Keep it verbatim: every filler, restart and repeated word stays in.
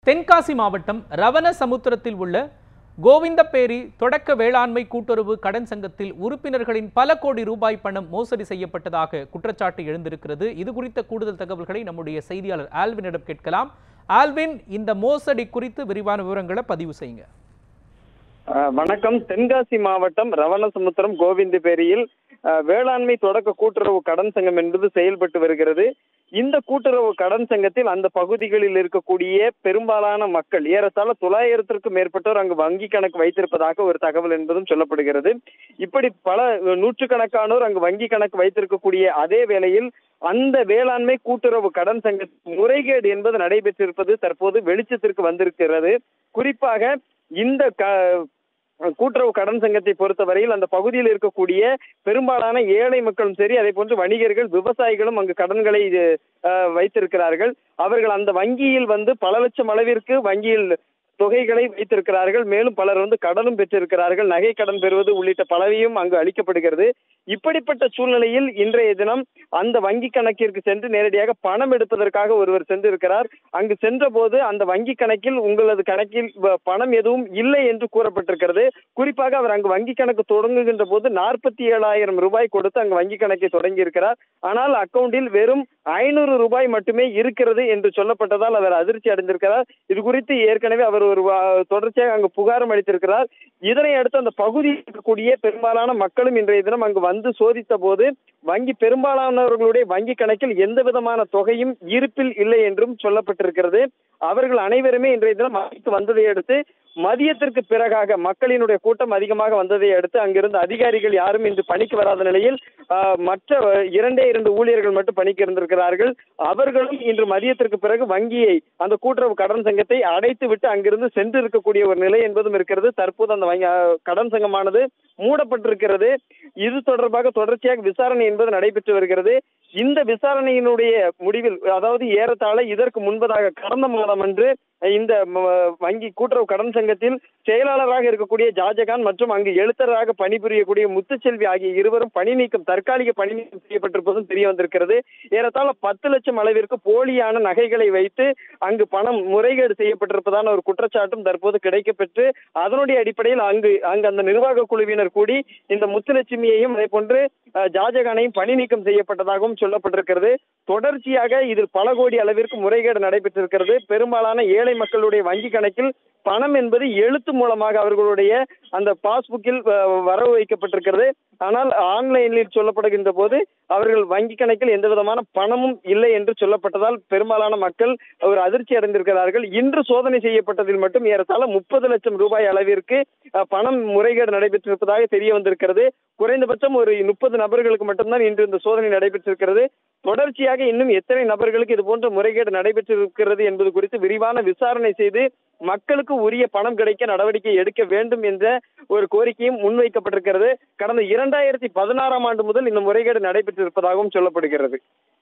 தென்காசி மாவட்டம் ரவணசமுத்திரத்தில் உள்ள கோவிந்தப்பேரி தொடக்க வேளாண்மை கூட்டுறவு கடன் சங்கத்தில் உறுப்பினர்களின் பல கோடி ரூபாய் பணம் மோசடி செய்யப்பட்டதாக குற்றச்சாட்டு எழுந்திருக்கிறது. இது குறித்த கூடுதல் தகவல்களை நம்முடைய செய்தியாளர் ஆல்வினிடம் கேட்கலாம். ஆல்வின், இந்த மோசடி குறித்து விரிவான விவரங்களை பதிவு செய்யுங்க. வணக்கம். தென்காசி மாவட்டம் ரவணசமுத்திரம் கோவிந்தப்பேரியில் வேளாண்மை தொடக்க கூட்டுறவு கடன் சங்கம் என்பது செயல்பட்டு வருகிறது. இந்த கூட்டுறவு கடன் சங்கத்தில் அந்த பகுதிகளில் இருக்கக்கூடிய பெரும்பாலான மக்கள், ஏறத்தாழ தொள்ளாயிரத்திற்கும் மேற்பட்டோர் அங்கு வங்கி கணக்கு வைத்திருப்பதாக ஒரு தகவல் என்பதும் சொல்லப்படுகிறது. இப்படி பல நூற்றுக்கணக்கானோர் அங்கு வங்கி கணக்கு வைத்திருக்கக்கூடிய அதே வேளையில் அந்த வேளாண்மை கூட்டுறவு கடன் சங்க முறைகேடு என்பது நடைபெற்றிருப்பது தற்போது வெளிச்சத்திற்கு வந்திருக்கிறது. குறிப்பாக இந்த க கூட்டுறவு கடன் சங்கத்தை பொறுத்தவரையில் அந்த பகுதியில் இருக்கக்கூடிய பெரும்பாலான ஏழை மக்களும் சரி, அதே போன்று வணிகர்கள், விவசாயிகளும் அங்கு கடன்களை வைத்திருக்கிறார்கள். அவர்கள் அந்த வங்கியில் வந்து பல லட்சம் அளவிற்கு வங்கியில் தொகைகளை வைத்திருக்கிறார்கள். மேலும் பலர் வந்து கடனும் பெற்றிருக்கிறார்கள். நகை கடன் பெறுவது உள்ளிட்ட பலவையும் அங்கு அளிக்கப்படுகிறது. இப்படிப்பட்ட சூழ்நிலையில் இன்றைய தினம் அந்த வங்கி கணக்கிற்கு சென்று நேரடியாக பணம் எடுப்பதற்காக ஒருவர் சென்றிருக்கிறார். அங்கு சென்ற போது அந்த வங்கி கணக்கில் உங்களது கணக்கில் பணம் எதுவும் இல்லை என்று கூறப்பட்டிருக்கிறது. குறிப்பாக அவர் அங்கு வங்கி கணக்கு தொடங்குகின்ற போது நாற்பத்தி ஏழாயிரம் ரூபாய் கொடுத்து அங்கு வங்கி கணக்கை தொடங்கி இருக்கிறார். ஆனால் அக்கவுண்டில் வெறும் ஐநூறு ரூபாய் மட்டுமே இருக்கிறது என்று சொல்லப்பட்டதால் அவர் அதிர்ச்சி அடைந்திருக்கிறார். இது குறித்து ஏற்கனவே அவர் ஒரு தொடர்ச்சியாக அங்கு புகாரும் அளித்திருக்கிறார். இதனை அடுத்து அந்த பகுதியில் இருக்கக்கூடிய பெரும்பாலான மக்களும் இன்றைய தினம் அங்கு வந்து சோதித்த போது வங்கி பெரும்பாலானவர்களுடைய வங்கி கணக்கில் எந்த விதமான தொகையும் இருப்பில் இல்லை என்றும் சொல்லப்பட்டிருக்கிறது. அவர்கள் அனைவருமே இன்றைய தினம் வங்கிக்கு வந்ததை அடுத்து மதியத்திற்கு பிறகாக மக்களினுடைய கூட்டம் அதிகமாக வந்ததை அடுத்து அங்கிருந்த அதிகாரிகள் யாரும் இன்று பணிக்கு வராத நிலையில் மற்ற இரண்டே இரண்டு ஊழியர்கள் மட்டும் பணிக்கு இருந்திருக்கிறார்கள். அவர்களும் இன்று மதியத்திற்கு பிறகு வங்கியை, அந்த கூட்டுறவு கடன் சங்கத்தை அடைத்து விட்டு அங்கிருந்து சென்று இருக்கக்கூடிய ஒரு நிலை என்பதும் இருக்கிறது. தற்போது அந்த வங்கி கடன் சங்கமானது மூடப்பட்டிருக்கிறது. இது தொடர்பாக தொடர்ச்சியாக விசாரணை என்பது நடைபெற்று வருகிறது. இந்த விசாரணையினுடைய முடிவில், அதாவது ஏறத்தாழ இதற்கு முன்பதாக கடந்த மாதம் அன்று இந்த வங்கி கூட்டுறவு கடன் சங்கத்தில் செயலாளராக இருக்கக்கூடிய ஜாஜகான் மற்றும் அங்கு எழுத்தராக பணிபுரியக்கூடிய முத்துச்செல்வி ஆகிய இருவரும் பணி நீக்கம், தற்காலிக பணி நீக்கம் செய்யப்பட்டிருப்பதும் தெரிய வந்திருக்கிறது. ஏறத்தாழ பத்து லட்சம் அளவிற்கு போலியான நகைகளை வைத்து அங்கு பணம் முறைகேடு செய்யப்பட்டிருப்பதான ஒரு குற்றச்சாட்டும் தற்போது கிடைக்கப்பெற்று அதனுடைய அடிப்படையில் அங்கு அங்கு அந்த நிர்வாக குழுவினர் கூடி இந்த முத்துலட்சுமியையும் அதே போன்று ஜாஜகானையும் பணி நீக்கம் செய்யப்பட்டதாகவும் சொல்லப்பட்டிருக்கிறது. தொடர்ச்சியாக இதில் பல கோடி அளவிற்கு முறைகேடு நடைபெற்றிருக்கிறது. பெரும்பாலான ஏழை மக்களுடைய வங்கி கணக்கில் பணம் என்பது எழுத்து மூலமாக அவர்களுடைய அந்த பாஸ்புக்கில் வரவு வைக்கப்பட்டிருக்கிறது. ஆனால் ஆன்லைனில் சொல்லப்படுகின்ற போது அவர்கள் வங்கி கணக்கில் எந்த விதமான பணமும் இல்லை என்று சொல்லப்பட்டதால் பெரும்பாலான மக்கள் ஒரு அதிர்ச்சி அடைந்திருக்கிறார்கள். இன்று சோதனை செய்யப்பட்டதில் மட்டும் ஏறத்தாழ முப்பது லட்சம் ரூபாய் அளவிற்கு பணம் முறைகேடு நடைபெற்றிருப்பதாக தெரிய வந்திருக்கிறது. குறைந்தபட்சம் ஒரு முப்பது நபர்களுக்கு மட்டும்தான் இன்று இந்த சோதனை நடைபெற்றிருக்கிறது. தொடர்ச்சியாக இன்னும் எத்தனை நபர்களுக்கு இது போன்ற முறைகேடு நடைபெற்றிருக்கிறது என்பது குறித்து விரிவான விசாரணை செய்து மக்களுக்கு உரிய பணம் கிடைக்க நடவடிக்கை எடுக்க வேண்டும் என்ற ஒரு கோரிக்கையும் முன்வைக்கப்பட்டிருக்கிறது. கடந்த இரண்டாயிரத்தி பதினாறாம் ஆண்டு முதல் இந்த முறைகேடு நடைபெற்றிருப்பதாகவும் சொல்லப்படுகிறது.